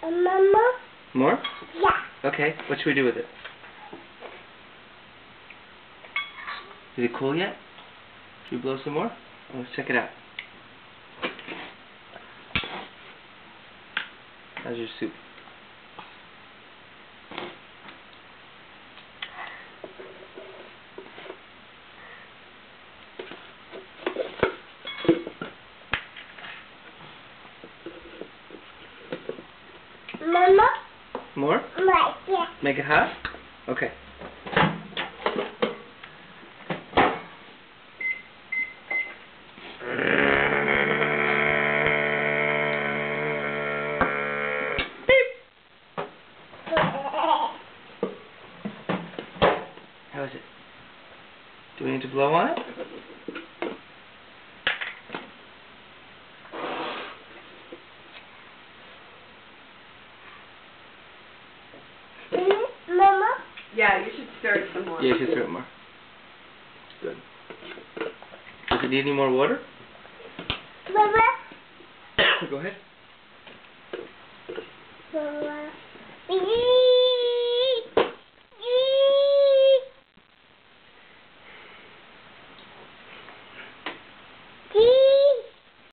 Mama? More? Yeah. Okay, what should we do with it? Is it cool yet? Should we blow some more? Let's check it out. How's your soup? Mama? More? Right, yeah. Make it hot? Okay. How is it? Do we need to blow on it? Mama? Yeah, you should stir it some more. Yeah, you should stir it more. Good. Does it need any more water? Mama? Go ahead. Mama?